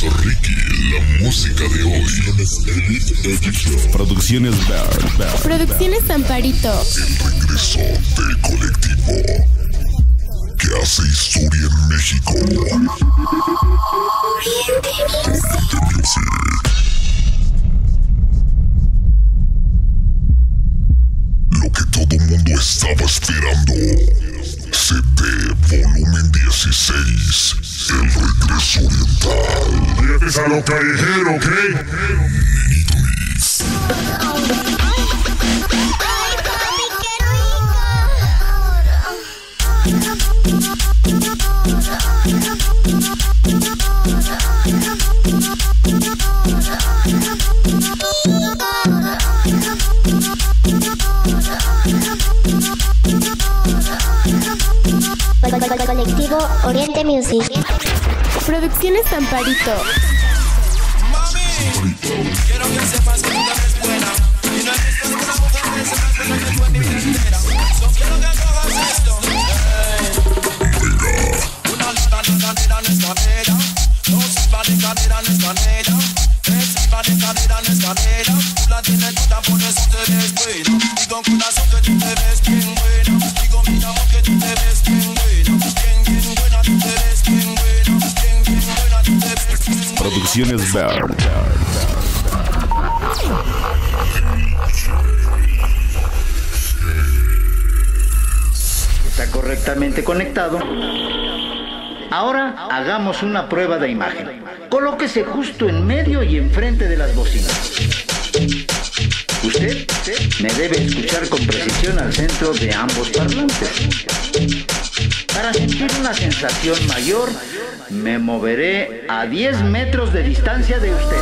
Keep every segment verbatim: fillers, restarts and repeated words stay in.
Mister Ricky, la música de hoy. Producciones Bird, Bird, Producciones Amparito. El regreso del colectivo que hace historia en México. Oriente Music. Lo que todo mundo estaba esperando. C D volumen dieciséis. El regreso oriental. Lleves a lo callejero, ¿ok? Colectivo Oriente Music. Producciones Amparito. Mami, quiero que sepas que tú eres buena. Y no es que una mujer que se hace lo que tú en mi vida entera. So quiero que cojas esto. Una lista de cadera en esta vida. Dos cifras de cadera en esta vida. Tres cifras de cadera en esta vida. Tú la tienes toda, por eso te ves buena. Digo corazón que tú te ves bien buena. Digo mi amor que tú te ves bien buena. Bien, bien buena, tú te ves bien buena. Bien, bien buena, tú te ves bien buena. Producciones Bird. Está correctamente conectado. Ahora hagamos una prueba de imagen. Colóquese justo en medio y enfrente de las bocinas. Usted me debe escuchar con precisión al centro de ambos parlantes. Para sentir una sensación mayor, me moveré a diez metros de distancia de usted.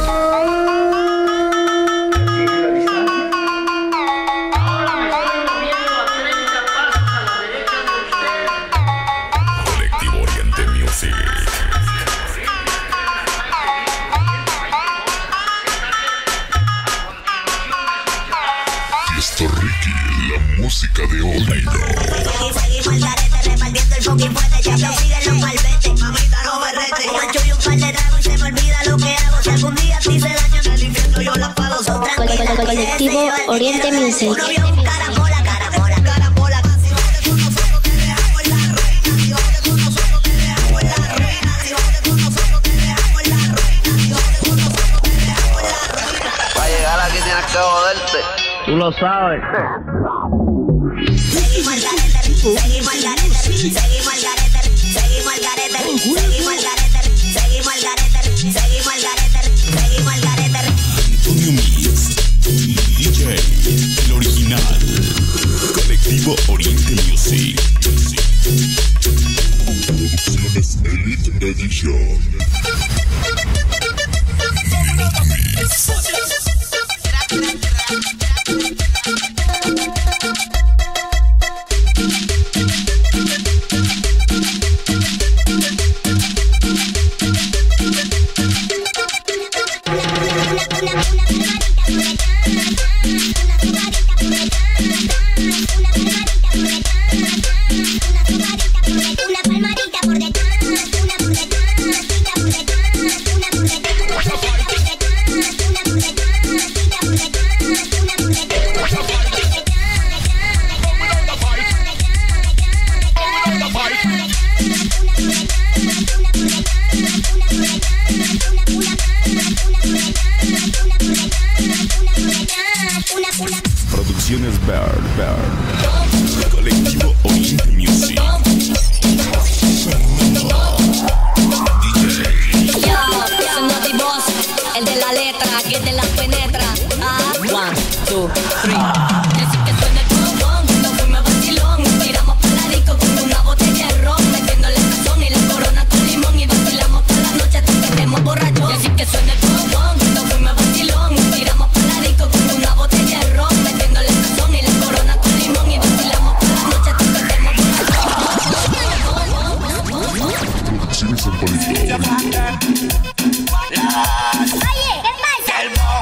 ¿Sigue la distancia? Ahora me estoy moviendo a treinta pasos a la derecha de usted. Colectivo Oriente Music. Mister Ricky, la música de hoy. Seguimos al garete, repartiendo el fucking fuerte. Ya no siguen los malvetes, mamita no me rete. Un macho y un par de tragos y se me olvida lo que hago. Si algún día te hice daño en el infierno, yo la pago. Son tranquilas, Colectivo Oriente Music. uno vio un caramola, caramola, caramola. Si jodes con nosotros te dejamos en la reina. Si jodes con nosotros te dejamos en la reina. Si jodes con nosotros te dejamos en la reina. Si jodes con nosotros te dejamos en la reina. Para llegar aquí tienes que joderte. Tú lo sabes. Seguimos al garete, seguimos al garete, seguimos al garete, seguimos al garete, seguimos al garete, seguimos al garete, seguimos al garete, seguimos al garete. Antonio Mix, D J, el original. Colectivo Oriente Music. Producciones Elite Edition. Una palmadita por detrás, una por detrás, una por detrás, una por detrás, una por Producciones Bird, Bird. Colectivo Oriente Music. El de la letra, que te la penetra. Ah, one, two, three. Decir que suena el cojón, nos fuimos vacilón. Tiramos pa' la disco con una botella de ron, metiéndole sazón y la corona con limón. Y vacilamos pa' la noche hasta que estemos borrachos. Decir que suena el cojón, nos fuimos vacilón. Tiramos pa' la disco con una botella de ron, metiéndole sazón y la corona con limón. Y vacilamos pa' la noche hasta que estemos borrachos. Producciones Amparito. Oye, ¿qué pasa?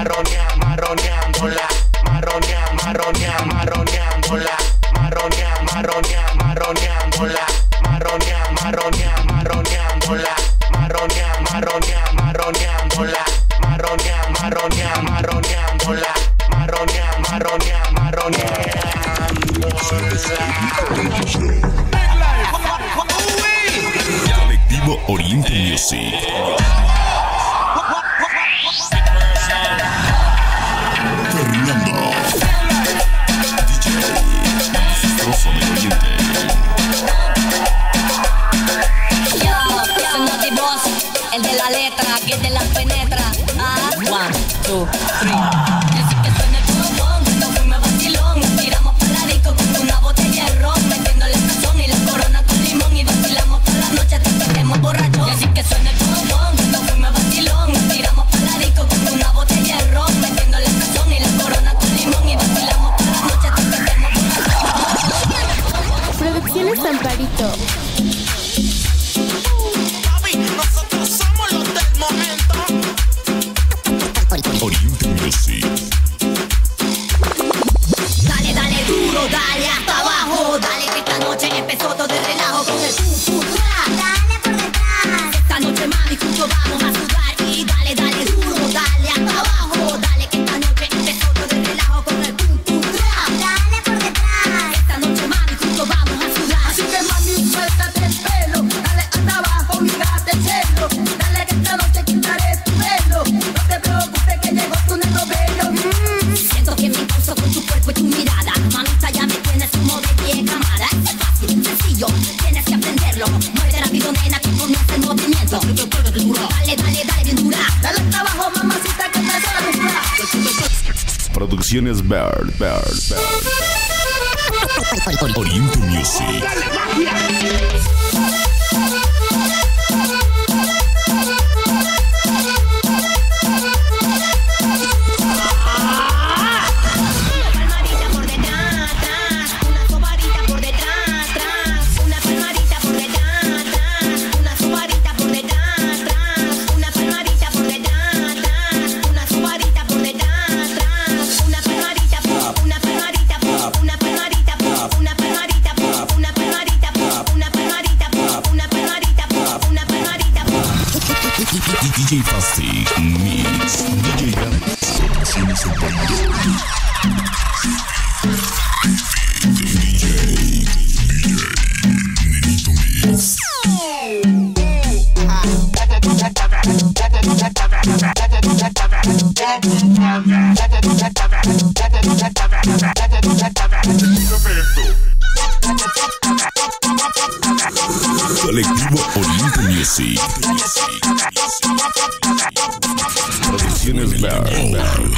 marronea, marroneándola, marronea, marronea, marroneándola, marronea, marronea, marroneándola, marronea, marronea, marroneándola, marronea, marronea, marroneándola, marronea, marronea, marroneándola, marronea, marronea, marroneándola. Colectivo Oriente Music. Fernando D J Desastroso del Oriente. Yo, soy Naughty Boss, el de la letra, que te la penetra. Ah, one, two, three. Así que suena el bombón, cuando fuimos vacilón. Tiramos para la disco con una botella de ron, metiéndole sazón y la corona con limón. Y vacilamos toda la noche hasta que estemos borrachos. Así que suena el bombón, cuando fuimos vacilón. Tiramos para la disco con una botella de ron, metiéndole sazón y la corona con limón. Y vacilamos toda la noche hasta que estemos borrachos. Producciones Amparito. Nosotros somos los del momento. Oriente Music. Dale, dale duro, dale hasta abajo. Dale que esta noche empezó todo el relajo con el pum pum rap. Dale por detrás. Esta noche mami juntos vamos a sudar y dale, dale duro, dale hasta abajo. Dale que esta noche empezó todo el relajo con el pum pum rap. Dale por detrás. Esta noche mami juntos vamos a sudar. Así que mami, suéltate el pelo. Dale hasta abajo, mírate el cielo. Dale que esta noche quitaré tu pelo. No te preocupes que llegó tu negro bello. Siento que me impulso con tu cuerpo y tu mirada. Mamita ya me tienes como de pie cámara. Es fácil, sencillo, tienes que aprenderlo. Mueve rápido nena que comienza el movimiento. Dale, dale, dale bien dura. Dale hasta abajo, mamacita, que te da locura. Producciones Bird, Bird, Bird. Oriente Music. Palmadita por detrás, atrás. Una sobarita por detrás, atrás. Una palmadita por detrás, atrás. Una sobarita por detrás, atrás. Una palmadita por detrás, atrás. Una sobarita por detrás, atrás. Una palmadita por, una palmadita por, una palmadita por, una palmadita por, una palmadita por, una palmadita por, una palmadita por, una palmadita por. D J Fastic Mix. D J Producciones Amparito. D J Nenito Mix. Colectivo Oriente Music. Producciones Bird.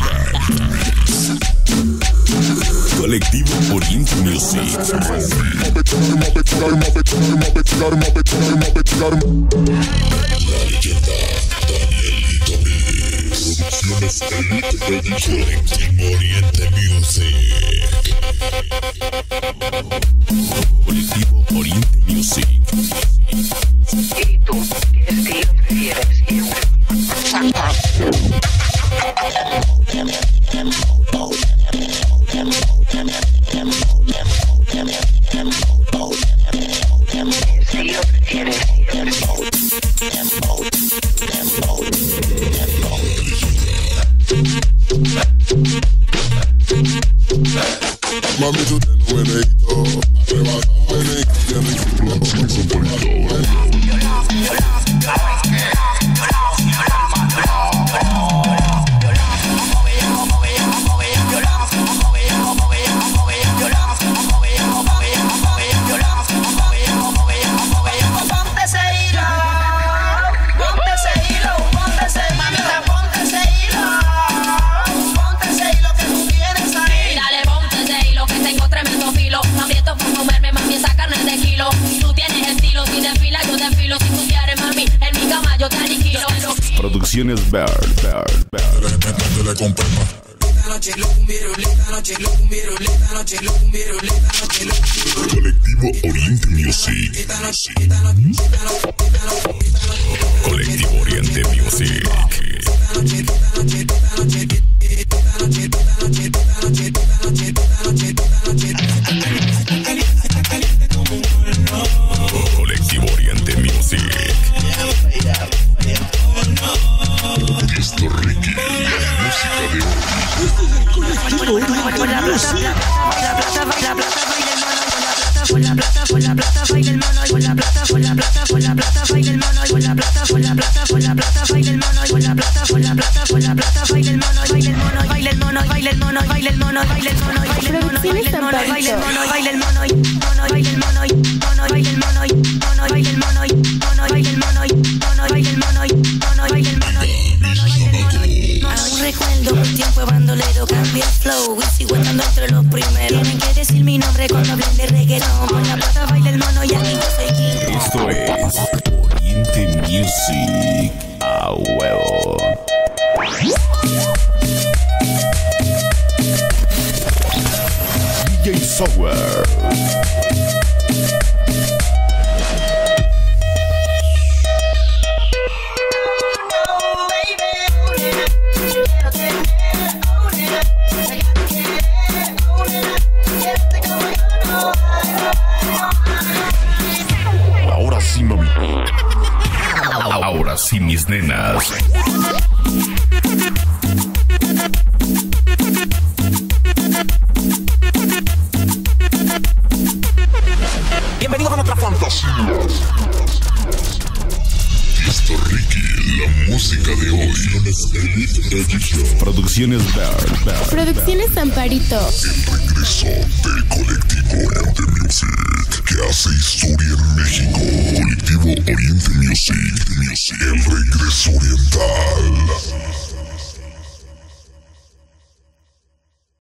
Colectivo Oriente Music. La leyenda Danielito Mix. Producciones Colectivo Oriente Music. Colectivo Oriente Music. ¿Y tú qué estilo prefieres? ¿Qué estilo prefieres? Mami, tú te lo mereito. Arrebatado en el Producciones Bird, Bird, Bird. Colectivo Oriente Music. Colectivo Oriente Music. Aún recuerdo un tiempo de bandolero, cambié el flow y sigo estando entre los primeros. Tienen que decir mi nombre cuando hablen de reggaetón. Con la plata baila el mono y aquí yo soy king. Esto es Oriente Music. A huevo. D J Sour. Ahora sí, mami. Ahora sí, mis nenas. Bienvenidos a nuestra fantasía. Fiesta Ricky, la música de hoy. Producciones Bird, Bird, Producciones Amparito. El regreso del colectivo Oriente Music, que hace historia en México. Colectivo Oriente Music, Music. El regreso oriental.